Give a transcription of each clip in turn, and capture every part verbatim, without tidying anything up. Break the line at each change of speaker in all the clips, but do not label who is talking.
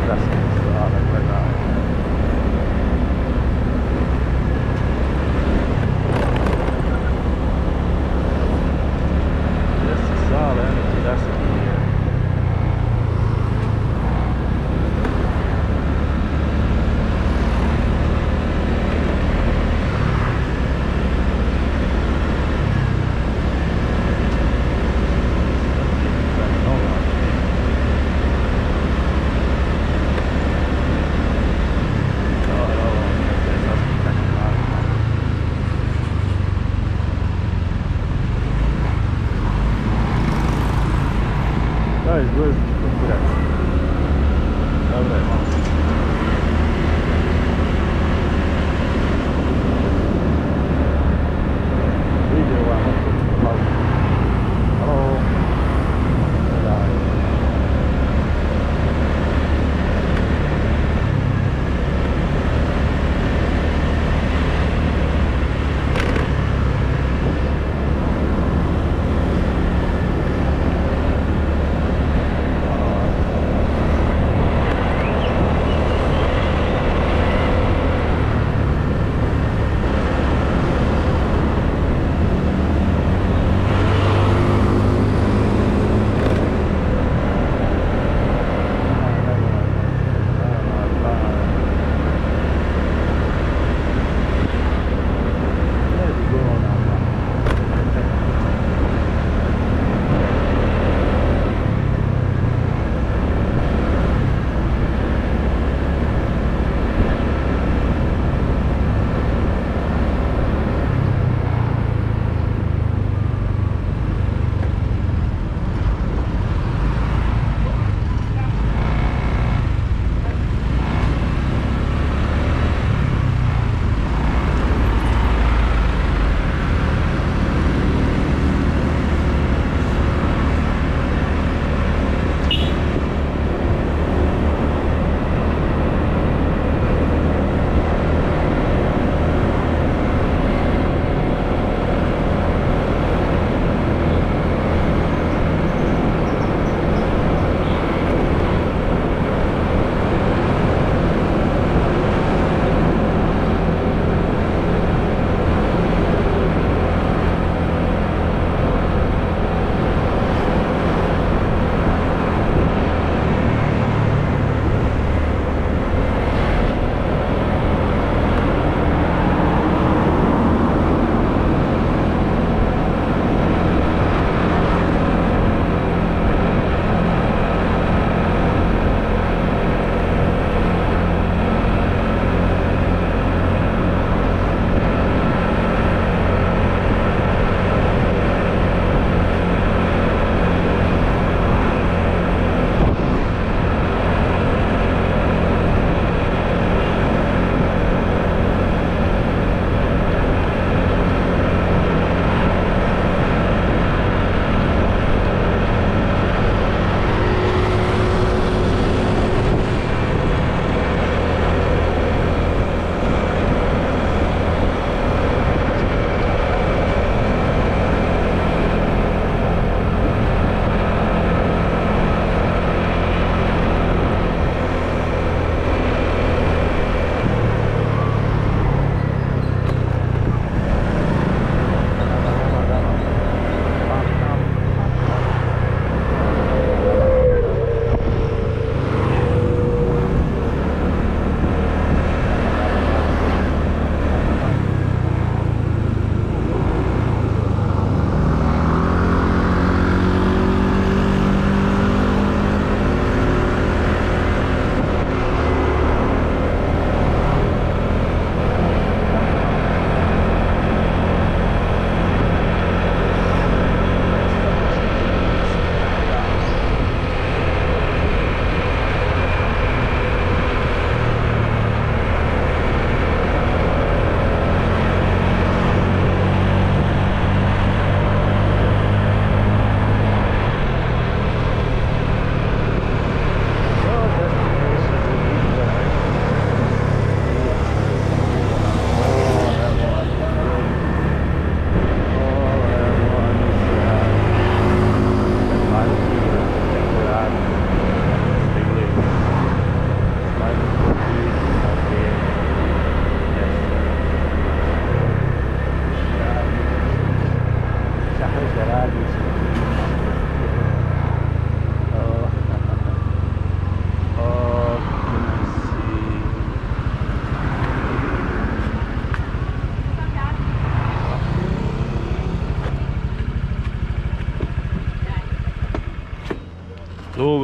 Tässä saada vetää. Tässä saa lennätti tässä kiinni.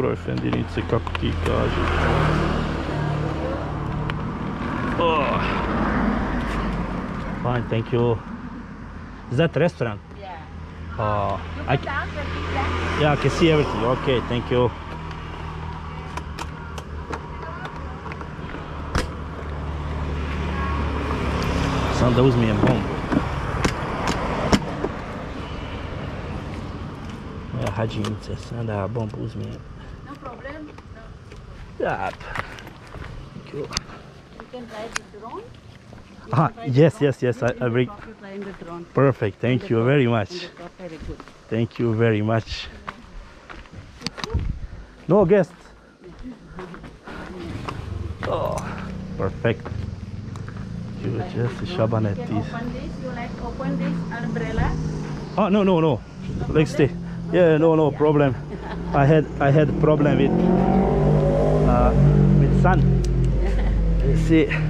efendinice, kako ti kažeš. Oh. Fine, thank you. Is that restaurant?
Yeah.
Uh,
You
I
can
ca-
down the big black.
yeah, I can see everything. Okay, thank you. Sam da uzmijem bombu. Ja, hađinice, sam da bombu uzmijem.
No problem.
Yep. Thank you.
You can try the drone. You
Ah,
can try the
yes,
drone.
yes, yes, I-
In
I
the
bring-
top you try in the drone.
Perfect,
In
thank
the
you
top,
very
in
much.
the top, very good.
Thank you very much. No guest. Oh, perfect. You
Like
just
this, no?
Shabane
You can
this.
open this. You like open this umbrella.
Oh no no no. Like stay. Yeah, no no problem. I had I had problem with uh with sun. You see.